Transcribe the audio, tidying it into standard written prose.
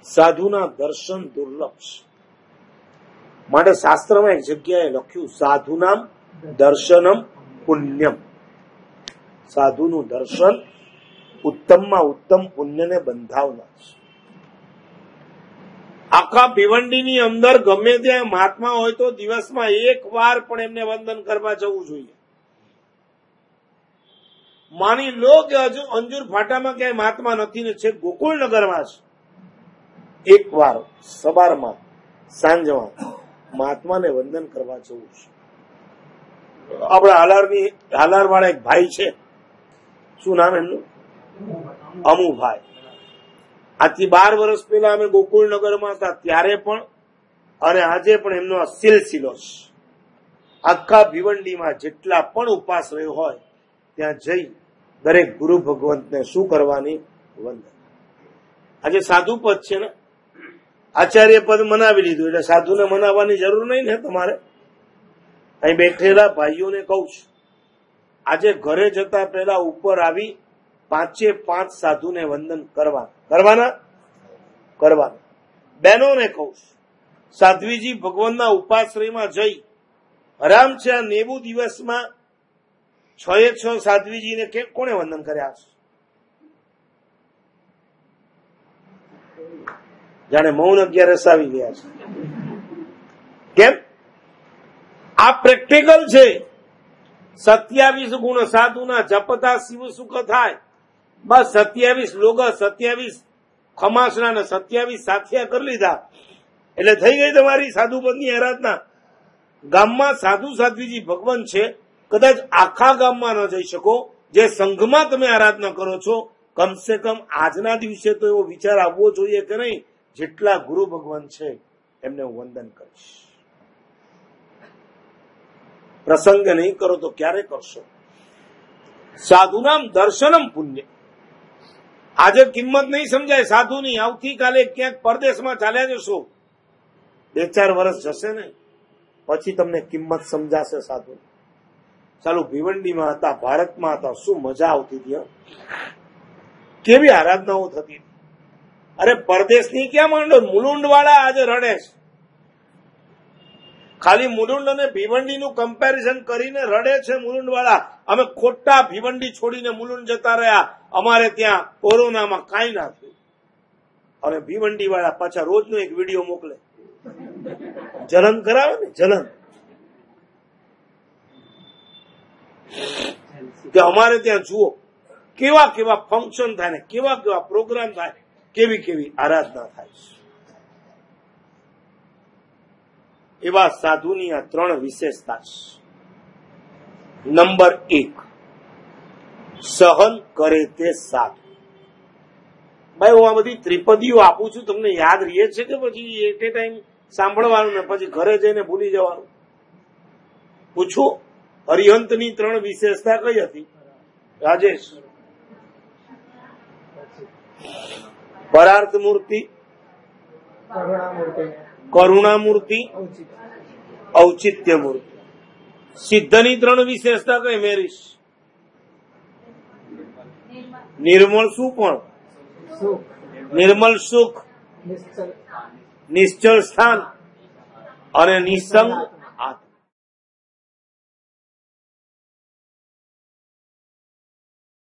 સાધુના દર્શન દુર્લભ છે. માટે શાસ્ત્રમાં એક જગ્યાએ લખ્યું સાધુનામ દર્શનમ પુણ્યમ. સાધુનું દર્શન ઉત્તમમાં ઉત્તમ પુણ્યને બંધાવનાર છે. આખા ભિવંડીની અંદર ગમે ત્યાં મહાત્મા હોય તો દિવસમાં એક વાર પણ એમને વંદન કરવા જવું જોઈએ. માની લો કે હજુ અંજુર ફાટામાં ક્યાંય મહાત્મા નથી ને છે ગોકુળનગરમાં છે, એક વાર સવારમાં સાંજમાં મહાત્માને વંદન કરવા જવું છે. આપણા હાલાર વાળા એક ભાઈ છે, શું નામ એમનું? અમુભાઈ. આજથી 12 વર્ષ પહેલા અમે ગોકુળનગરમાં હતા ત્યારે પણ અને આજે પણ એમનો આ સિલસિલો છે. આખા ભિવંડીમાં જેટલા પણ ઉપાશ્રયો હોય ત્યાં જઈ દરેક ગુરુ ભગવંતને શું કરવાની? વંદન. આજે સાધુ પદ છે ને, આચાર્ય પદ મનાવી લીધું એટલે સાધુને મનાવવાની જરૂર નહીં ને તમારે. અહીં બેઠેલા ભાઈઓને કહું છું, આજે ઘરે જતા પહેલા ઉપર આવી 5 સાધુને વંદન કરવાના. બહેનોને કહું છું, સાધ્વીજી ભગવાનના ઉપાશ્રયમાં જઈ આરામ છે આ 90 દિવસમાં 6 સાધ્વીજીને કોણે વંદન કર્યા છે? જાણે મૌન 11 આવી ગયા છે. કેમ? આ પ્રેક્ટિકલ છે. 27 ગુણ સાધુના જપતા શિવ સુખ થાય. બસ 27 લોગ 27 ખમાસના ને 27 સાથિયા કરી લીધા એટલે થઈ ગઈ તમારી સાધુપદની આરાધના. ગામમાં સાધુ સાધ્વીજી ભગવાન છે, કદાચ આખા ગામમાં ન જઈ શકો. જે સંઘમાં તમે આરાધના કરો છો, કમસે કમ આજના દિવસે તો એવો વિચાર આવવો જોઈએ કે નહીં, જેટલા ગુરુ ભગવાન છે એમને હું વંદન કરીશ. પ્રસંગ નહીં કરો તો ક્યારે કરશો? સાધુનામ દર્શનમ પુણ્ય. આજે કિંમત નહીં સમજાય સાધુની. આવતીકાલે ક્યાંક પરદેશમાં ચાલ્યા જશો, 2-4 વર્ષ જશે ને પછી તમને કિંમત સમજાશે સાધુ. ચાલુ ભિવંડીમાં હતા, ભારતમાં હતા, શું મજા આવતી હતી, કેવી આરાધનાઓ થતી. અરે પરદેશની ક્યાં માંડો, મુલુંડ વાળા આજે રડે છે. ખાલી મુલુંડ અને ભિવંડીનું કમ્પેરિઝન કરીને રડે છે મુલુંડ વાળા. અમે ખોટા ભિવંડી છોડીને મુલુંડ જતા રહ્યા, અમારે ત્યાં કોરોનામાં કાંઈ ના થયું. અને ભિવંડી વાળા પાછા રોજનો એક વિડીયો મોકલે, જલન કરાવે ને, જલન કે અમારે ત્યાં જુઓ કેવા કેવા ફંક્શન થાય ને કેવા કેવા પ્રોગ્રામ થાય, કેવી કેવી આરાધના થાય. એવા સાધુની આ 3 વિશેષતા છે. નંબર 1, સહન કરે તે સાધુ. ભાઈ હું આ બધી ત્રિપદીઓ આપું છું, તમને યાદ રહે છે કે પછી એટ એ ટાઈમ સાંભળવાનું ને પછી ઘરે જઈને ભૂલી જવાનું? પૂછો, હરિહંતની 3 વિશેષતા કઈ હતી રાજેશ? પરાર્થ મૂર્તિ, કરુણા મૂર્તિ, ઔચિત્ય મૂર્તિ. સિદ્ધની 3 વિશેષતા કઈ મેરીશ? નિર્મળ શું? પણ નિર્મળ સુખ, નિશ્ચળ સ્થાન અને નિસંગ